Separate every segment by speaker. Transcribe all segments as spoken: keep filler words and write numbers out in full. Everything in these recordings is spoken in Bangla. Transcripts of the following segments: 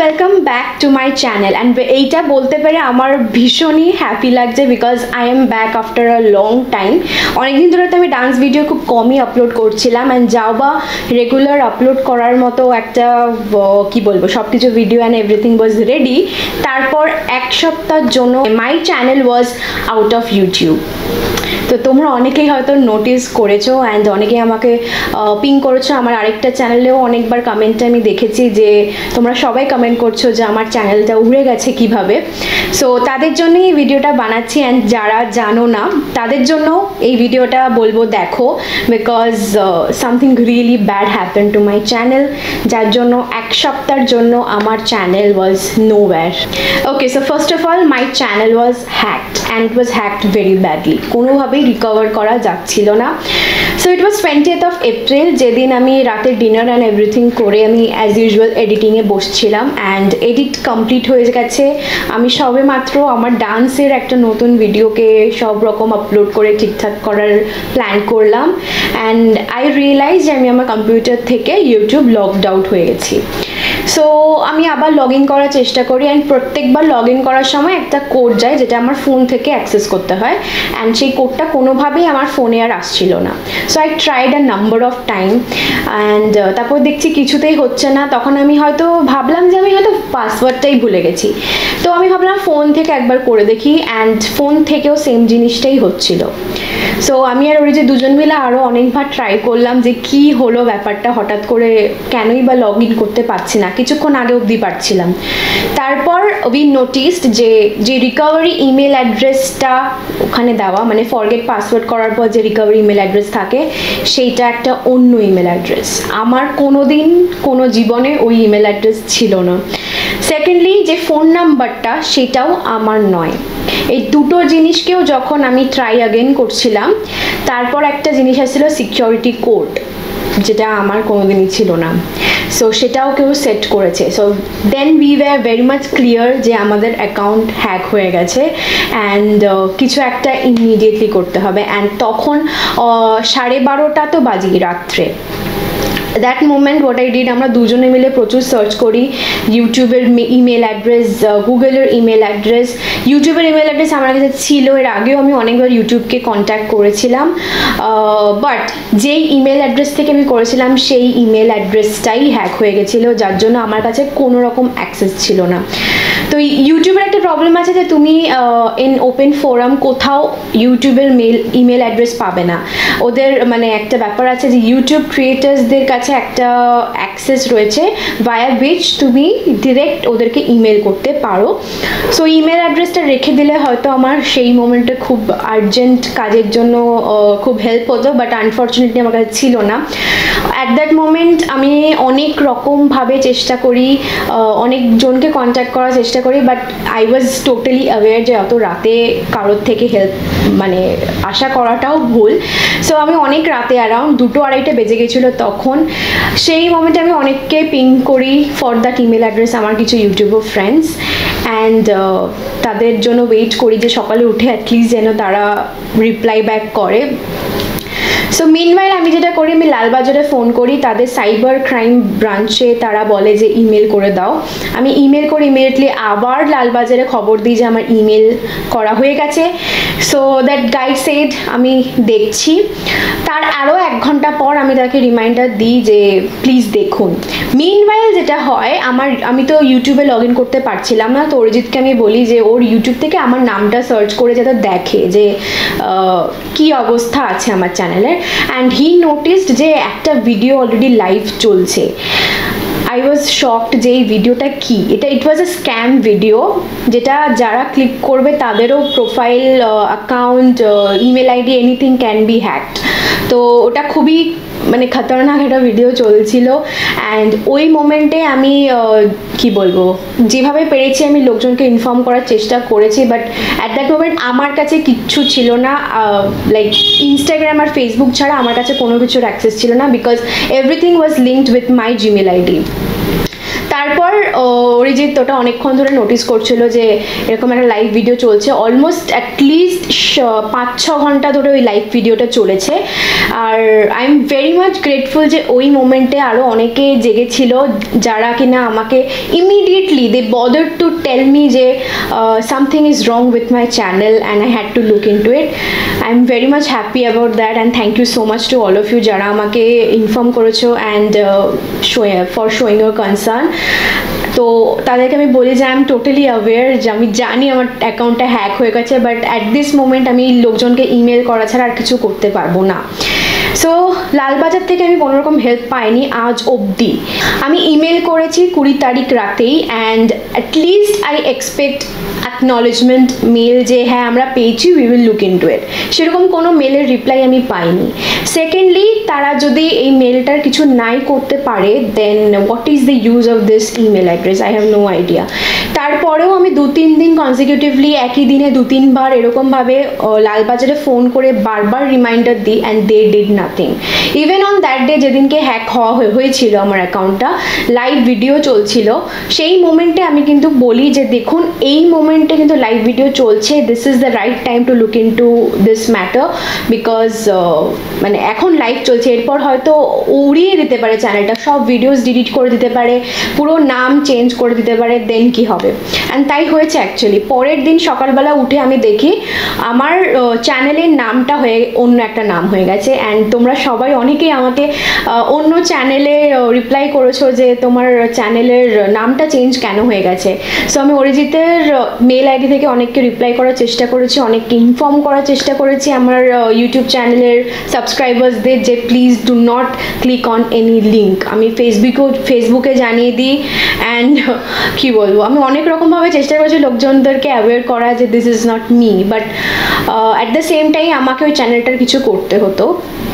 Speaker 1: Welcome back to my channel and এইটা বলতে পেরে আমার ভীষণই হ্যাপি লাগছে because I am back after a long time. অনেকদিন ধরে তো আমি ডান্স ভিডিও খুব কমই আপলোড করছিলাম অ্যান্ড যাও বা রেগুলার আপলোড করার মতো একটা কি বলবো সব কিছু video and everything was ready. তারপর এক সপ্তাহের জন্য my channel was out of YouTube. তো তোমরা অনেকেই হয়তো নোটিস করেছো অ্যান্ড অনেকেই আমাকে পিং করেছো। আমার আরেকটা চ্যানেলেও অনেকবার কমেন্টে আমি দেখেছি যে তোমরা সবাই কমেন্ট করছো যে আমার চ্যানেলটা উড়ে গেছে কিভাবে। সো তাদের জন্যই এই ভিডিওটা বানাচ্ছি অ্যান্ড যারা জানো না তাদের জন্য এই ভিডিওটা বলবো দেখো, because something really bad happen to my channel, যার জন্য এক সপ্তাহের জন্য আমার channel was nowhere. Okay, so first of all my channel was hacked and it was hacked very badly. কোনোভাবেই রিকভার করা যাচ্ছিল না। So it was twentieth of April, যেদিন আমি রাতে ডিনার অ্যান্ড এভরিথিং করে আমি অ্যাজ ইউজুয়াল এডিটিংয়ে বসছিলাম অ্যান্ড এডিট কমপ্লিট হয়ে গেছে। আমি সবে মাত্র আমার ডান্সের একটা নতুন ভিডিওকে সব রকম আপলোড করে ঠিকঠাক করার প্ল্যান করলাম অ্যান্ড আই রিয়েলাইজ যে আমি আমার কম্পিউটার থেকে ইউটিউব লগড আউট হয়ে গেছি। সো আমি আবার লগ ইন করার চেষ্টা করি অ্যান্ড প্রত্যেকবার লগ ইন করার সময় একটা কোড যায় যেটা আমার ফোন থেকে অ্যাক্সেস করতে হয় অ্যান্ড সেই কোডটা কোনোভাবেই আমার ফোনে আর আসছিল না। So I tried a number of time and তারপর দেখছি কিছুতেই হচ্ছে না। তখন আমি হয়তো ভাবলাম যে আমি হয়তো পাসওয়ার্ডটাই ভুলে গেছি। তো আমি ভাবলাম ফোন থেকে একবার করে দেখি অ্যান্ড ফোন থেকেও সেম জিনিসটাই হচ্ছিল। সো আমি আর ওই যে দুজন মিলে আরও অনেকবার ট্রাই করলাম যে কি হলো ব্যাপারটা, হঠাৎ করে কেনই বা লগ ইন করতে পারছি না, কিছুক্ষণ আগে অবধি পারছিলাম। তারপর উই নোটিসড যে যে রিকভারি ইমেল অ্যাড্রেসটা ওখানে দেওয়া, মানে ফরগেট পাসওয়ার্ড করার পর যে রিকভারি ইমেল অ্যাড্রেস থাকে সেইটা একটা অন্য ইমেল অ্যাড্রেস। আমার কোনো দিন কোনো জীবনে ওই ইমেল অ্যাড্রেস ছিল না। সেকেন্ডলি যে ফোন নাম্বারটা সেটাও আমার নয়। এই দুটো জিনিসকেও যখন আমি ট্রাই অ্যাগেন করছিলাম তারপর একটা জিনিস আসছিল সিকিউরিটি কোড, যেটা আমার কোনোদিনই ছিল না। সো সেটাও কেউ সেট করেছে। So then we were very much clear যে আমাদের অ্যাকাউন্ট হ্যাক হয়ে গেছে অ্যান্ড কিছু একটা ইমিডিয়েটলি করতে হবে। অ্যান্ড তখন সাড়ে বারোটা তো বাজি রাত্রে। That moment what I did, আমরা দুজনে মিলে প্রচুর সার্চ করি ইউটিউবের ইমেল অ্যাড্রেস, গুগলের ইমেল অ্যাড্রেস। ইউটিউবের ইমেল অ্যাড্রেস আমার কাছে ছিল, এর আগেও আমি অনেকবার ইউটিউবকে কন্ট্যাক্ট করেছিলাম, বাট যেই ইমেল অ্যাড্রেস থেকে আমি করেছিলাম সেই ইমেল অ্যাড্রেসটাই হ্যাক হয়ে গেছিলো, যার জন্য আমার কাছে কোনো রকম অ্যাক্সেস ছিল না। তো ইউটিউবের একটা প্রবলেম আছে যে তুমি ইন ওপেন ফোরাম কোথাও ইউটিউবের মেল ইমেল অ্যাড্রেস পাবে না। ওদের মানে একটা ব্যাপার আছে যে ইউটিউব ক্রিয়েটার্সদের কাছে একটা অ্যাক্সেস রয়েছে ভায়া উইচ তুমি ডিরেক্ট ওদেরকে ইমেল করতে পারো। সো ইমেল অ্যাড্রেসটা রেখে দিলে হয়তো আমার সেই মোমেন্টে খুব আর্জেন্ট কাজের জন্য খুব হেল্প হতো, বাট আনফর্চুনেটলি আমার কাছে ছিল না। অ্যাট দ্যাট মোমেন্ট আমি অনেক রকমভাবে চেষ্টা করি, অনেকজনকে কন্ট্যাক্ট করার চেষ্টা করি, but I was totally aware যে অত রাতে কারোর থেকে হেল্প মানে আশা করাটাও ভুল। সো আমি অনেক রাতে অ্যারাউন্ড দুটো আড়াইটে বেজে গেছিলো তখন। সেই মোমেন্টে আমি অনেককে পিং করি ফর দ্যাট ইমেল অ্যাড্রেস, আমার কিছু ইউটিউবার ফ্রেন্ডস, অ্যান্ড তাদের জন্য ওয়েট করি যে সকালে উঠে অ্যাটলিস্ট যেন তারা রিপ্লাই ব্যাক করে। সো মিনওয়াইল আমি যেটা করি, আমি লালবাজারে ফোন করি, তাদের সাইবার ক্রাইম ব্রাঞ্চে তারা বলে যে ইমেল করে দাও। আমি ইমেল করে ইমিডিয়েটলি আবার লালবাজারে খবর দিই যে আমার ইমেল করা হয়ে গেছে। সো দ্যাট গাই সেড আমি দেখছি। তার আরও এক ঘন্টা পর আমি তাকে রিমাইন্ডার দিই যে প্লিজ দেখুন। মিনওয়াইল যেটা হয়, আমার আমি তো ইউটিউবে লগ ইন করতে পারছিলাম না, তো অরিজিৎকে আমি বলি যে ওর ইউটিউব থেকে আমার নামটা সার্চ করে যাতে দেখে যে কী অবস্থা আছে আমার চ্যানেলের। অ্যান্ড হি নোটিসড যে একটা ভিডিও অলরেডি লাইভ চলছে। আই ওয়াজ শকড যে এই ভিডিওটা কী, এটা ইট ওয়াজ এ স্ক্যাম ভিডিও, যেটা যারা ক্লিক করবে তাদেরও profile, account, email ID anything can be hacked. তো ওটা খুবই মানে খতরনাক একটা ভিডিও চলছিল। অ্যান্ড ওই মোমেন্টে আমি কি বলবো, যেভাবে পেরেছি আমি লোকজনকে ইনফর্ম করার চেষ্টা করেছি, বাট অ্যাট দ্যাট মোমেন্ট আমার কাছে কিচ্ছু ছিল না, লাইক ইনস্টাগ্রাম আর ফেসবুক ছাড়া আমার কাছে কোনো কিছুর অ্যাক্সেস ছিল না, because everything was linked with my Gmail ID. তারপর অরিজিৎ ওটা অনেকক্ষণ ধরে নোটিস করছিল যে এরকম একটা লাইভ ভিডিও চলছে, অলমোস্ট অ্যাটলিস্ট পাঁচ ছ ঘন্টা ধরে ওই লাইভ ভিডিওটা চলেছে। আর I am very much grateful যে ওই মোমেন্টে আরও অনেকে জেগেছিল যারা কিনা আমাকে immediately they bother to tell me যে something is wrong with my channel and I had to look in to it. I am very much happy about that and thank you so much to all of you যারা আমাকে ইনফর্ম করেছো and for showing your concern. তো তাদেরকে আমি বলি যে আই এম টোটালি অ্যাওয়্যার, যে আমি জানি আমার অ্যাকাউন্টটা হ্যাক হয়ে গেছে, বাট অ্যাট দিস মোমেন্ট আমি লোকজনকে ইমেল করা ছাড়া আর কিছু করতে পারবো না। সো লালবাজার থেকে আমি কোনোরকম হেল্প পাইনি আজ অবধি। আমি ইমেল করেছি কুড়ি তারিখ রাতেই and at least I expect acknowledgement mail যে হ্যাঁ আমরা পেয়েছি, we will look in to it. সেরকম কোনো মেলের রিপ্লাই আমি পাইনি। সেকেন্ডলি, তারা যদি এই মেলটার কিছু নাই করতে পারে then what is the use of this email address, I have no idea. তারপরেও আমি দু তিন দিন কনসিকিউটিভলি একই দিনে দু তিনবার এরকমভাবে লালবাজারে ফোন করে বারবার রিমাইন্ডার দিই and they did nothing. Even on that day যেদিনকে হ্যাক হওয়া হয়েছিল আমার অ্যাকাউন্টটা, লাইভ ভিডিও চলছিল, সেই মোমেন্টে আমি কিন্তু বলি যে দেখুন এই মোমেন্টে কিন্তু লাইভ ভিডিও চলছে, this is the right time to look in to this matter because মানে এখন লাইভ চলছে, এরপর হয়তো উড়িয়ে দিতে পারে চ্যানেলটা, সব ভিডিওস ডিলিট করে দিতে পারে, পুরো নাম চেঞ্জ করে দিতে পারে, দেন কি হবে। অ্যান্ড তাই হয়েছে অ্যাকচুয়ালি। পরের দিন সকালবেলা উঠে আমি দেখি আমার চ্যানেলের নামটা হয়ে অন্য একটা নাম হয়ে গেছে। অ্যান্ড তোমরা সবাই অনেকেই আমাকে অন্য চ্যানেলে রিপ্লাই করেছো যে তোমার চ্যানেলের নামটা চেঞ্জ কেন হয়ে গেছে। সো আমি অরিজিতের মেল আইডি থেকে অনেককে রিপ্লাই করার চেষ্টা করেছি, অনেককে ইনফর্ম করার চেষ্টা করেছি আমার ইউটিউব চ্যানেলের সাবস্ক্রাইবার্সদের যে please do not click on any link. আমি ফেসবুকেও ফেসবুকে জানিয়ে দিই অ্যান্ড কী বলবো, আমি অনেক রকমভাবে চেষ্টা করেছি লোকজনদেরকে অ্যাওয়্যার করা যে this is not me, but at the same time আমাকে ওই চ্যানেলটার কিছু করতে হতো।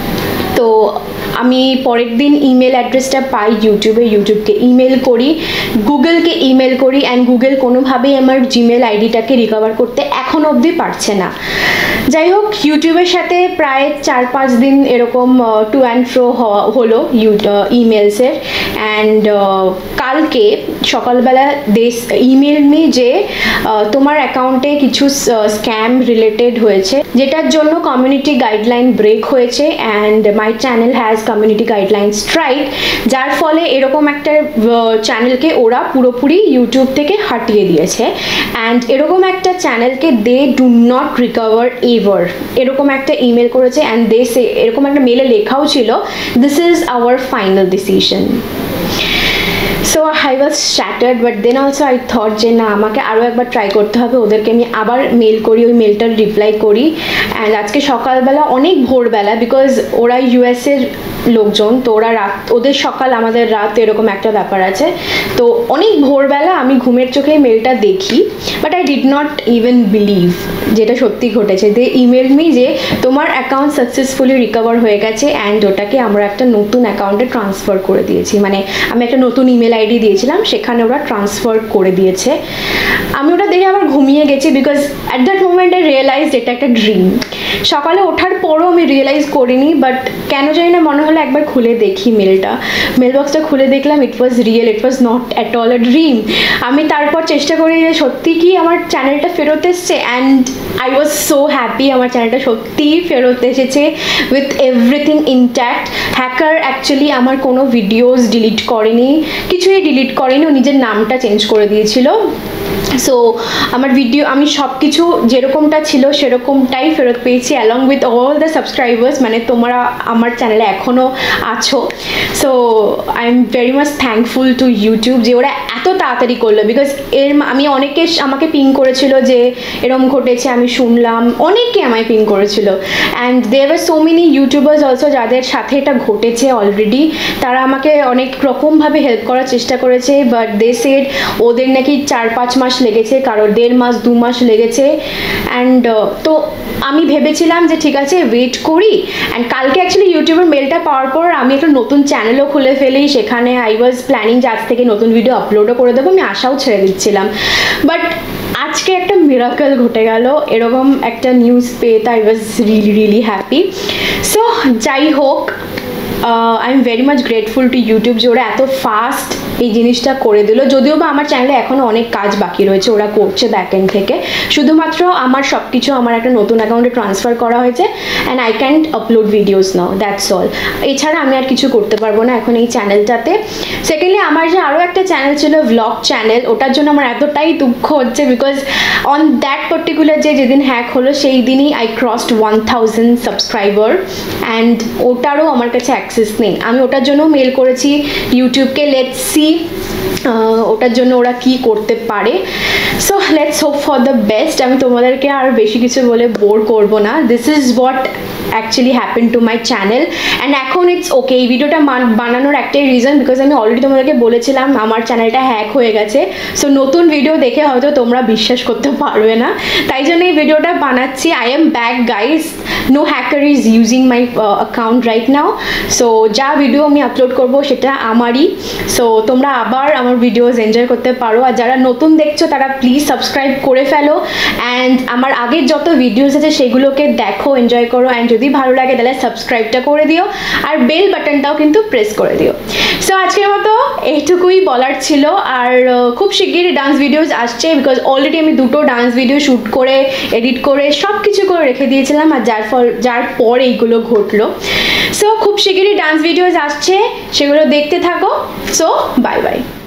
Speaker 1: তো আমি পরের দিন ইমেল অ্যাড্রেসটা পাই ইউটিউবে, ইউটিউবকে ইমেল করি, গুগলকে ইমেল করি অ্যান্ড গুগল কোনোভাবেই আমার জিমেল আইডিটাকে রিকভার করতে এখন অবধি পারছে না। যাই হোক, ইউটিউবের সাথে প্রায় চার পাঁচ দিন এরকম টু অ্যান্ড ফ্রো হলো ইমেলসের। অ্যান্ড কালকে সকালবেলা দেশ ইমেল মি যে তোমার অ্যাকাউন্টে কিছু স্ক্যাম রিলেটেড হয়েছে, যেটার জন্য কমিউনিটি গাইডলাইন ব্রেক হয়েছে and my channel has community guideline strike, যার ফলে এরকম একটা চ্যানেলকে ওরা পুরোপুরি ইউটিউব থেকে হাটিয়ে দিয়েছে। অ্যান্ড এরকম একটা চ্যানেলকে they do not recover ever, এরকম একটা ইমেল করেছে। অ্যান্ড দে সে এরকম একটা মেলে লেখাও ছিল this is our final decision. So I was shattered, but then also I thought যে না, আমাকে আরও একবার ট্রাই করতে হবে। ওদেরকে আমি আবার মেল করি, ওই মেলটার রিপ্লাই করি। অ্যান্ড আজকে সকালবেলা অনেক ভোরবেলা, বিকজ ওরা ইউএসের লোকজন, তো ওরা রাত, ওদের সকাল আমাদের রাত, এরকম একটা ব্যাপার আছে। তো অনেক ভোরবেলা আমি ঘুমের চোখে মেলটা দেখি, but I did not even believe যেটা সত্যি ঘটেছে। দে ইমেল মি যে তোমার অ্যাকাউন্ট সাকসেসফুলি রিকভার হয়ে গেছে অ্যান্ড ওটাকে আমরা একটা নতুন অ্যাকাউন্টে ট্রান্সফার করে দিয়েছি। মানে আমি একটা নতুন ইমেল আইডি দিয়েছিলাম, সেখানে ওরা ট্রান্সফার করে দিয়েছে। আমি ওটা দেখে আবার ঘুমিয়ে গেছি because at that moment I realise এটা একটা ড্রিম। সকালে ওঠার পরও আমি রিয়েলাইজ করিনি, বাট কেন জানি না মনে হলো একবার খুলে দেখি মেলটা। মেল বক্সটা খুলে দেখলাম it was real, it was not at all a dream. আমি তারপর চেষ্টা করি যে সত্যি কি আমার চ্যানেলটা ফেরত এসছে, and I was so happy আমার চ্যানেলটা সত্যিই ফেরত এসেছে with everything intact. Hacker actually আমার কোনো ভিডিওস ডিলিট করেনি, কিছুই ডিলিট করেনি, ও নিজের নামটা চেঞ্জ করে দিয়েছিল। সো আমার ভিডিও আমি সব কিছু যেরকমটা ছিল সেরকমটাই ফেরত পেয়েছি along with all the subscribers, মানে তোমরা আমার চ্যানেলে এখনও আছো। So I am very much thankful to YouTube যে ওরা এত তাড়াতাড়ি করলো, বিকজ এর আমি অনেকে আমাকে পিং করেছিল যে এরম ঘটেছে, আমি শুনলাম, অনেকে আমায় পিং করেছিল। And there are so many YouTubers also যাদের সাথে এটা ঘটেছে অলরেডি, তারা আমাকে অনেক রকমভাবে হেল্প করার চেষ্টা করেছে, বাট দে সেড ওদের নাকি চার পাঁচ মাস লেগেছে, কারোর দেড় মাস দু মাস লেগেছে। অ্যান্ড তো আমি ভেবেছিলাম যে ঠিক আছে ওয়েট করি। অ্যান্ড কালকে অ্যাকচুয়ালি ইউটিউবের মেলটা পাওয়ার পর আমি একটা নতুন চ্যানেলও খুলে ফেলি, সেখানে আই ওয়াজ প্ল্যানিং যে আজ থেকে নতুন ভিডিও আপলোডও করে দেবো, আমি আশাও ছেড়ে দিচ্ছিলাম। বাট আজকে একটা মিরাকল ঘটে গেল, এরকম একটা নিউজ পেয়ে I was really really happy. So যাই হোক, I am very much grateful to YouTube যে ওরা এত ফাস্ট এই জিনিসটা করে দিল। যদিও বা আমার চ্যানেলে এখনও অনেক কাজ বাকি রয়েছে, ওরা করছে ব্যাক এন্ড থেকে। শুধুমাত্র আমার সব কিছু আমার একটা নতুন অ্যাকাউন্টে ট্রান্সফার করা হয়েছে and I can't upload videos now, that's all. এছাড়া আমি আর কিছু করতে পারবো না এখন এই চ্যানেলটাতে। সেকেন্ডলি আমার যে আরও একটা চ্যানেল ছিল ভ্লগ চ্যানেল, ওটার জন্য আমার এতটাই দুঃখ হচ্ছে বিকজ অন দ্যাট পার্টিকুলার যে যেদিন হ্যাক হলো সেই দিনই I crossed one thousand subscriber and ওটারও আমার কাছে অ্যাক্সেস নেই। আমি ওটার জন্য মেল করেছি ইউটিউবকে, লেটস সি ওটার জন্য ওরা কি করতে পারে। So let's hope for the best. আমি তোমাদেরকে আর বেশি কিছু বলে বোর করবো না। This is what actually happen to my channel and এখন ইটস ওকে। এই ভিডিওটা বানানোর একটাই রিজন বিকজ আমি অলরেডি তোমাদেরকে বলেছিলাম আমার চ্যানেলটা হ্যাক হয়ে গেছে। সো নতুন ভিডিও দেখে হয়তো তোমরা বিশ্বাস করতে পারবে না, তাই জন্য এই ভিডিওটা বানাচ্ছি। I am back guys, no hacker is using my account right now. So যা ভিডিও আমি আপলোড করবো সেটা আমারই। সো তোমরা আবার আমার ভিডিওস এনজয় করতে পারো। আর যারা নতুন দেখছো তারা প্লিজ সাবস্ক্রাইব করে ফেলো অ্যান্ড আমার আগের যত ভিডিওস আছে সেগুলোকে দেখো, এনজয় করো অ্যান্ড যদি ভালো লাগে তাহলে সাবস্ক্রাইবটা করে দিও আর বেল বাটনটাও কিন্তু প্রেস করে দিও। সো আজকের মতো এইটুকুই বলার ছিল। আর খুব শিগগিরই ডান্স ভিডিওস আসছে বিকজ অলরেডি আমি দুটো ডান্স ভিডিও শ্যুট করে এডিট করে সব কিছু করে রেখে দিয়েছিলাম আর যার ফল যার পর এইগুলো ঘটলো। সো খুব শিগগিরই ডান্স ভিডিওস আসছে, সেগুলো দেখতে থাকো। So bye by.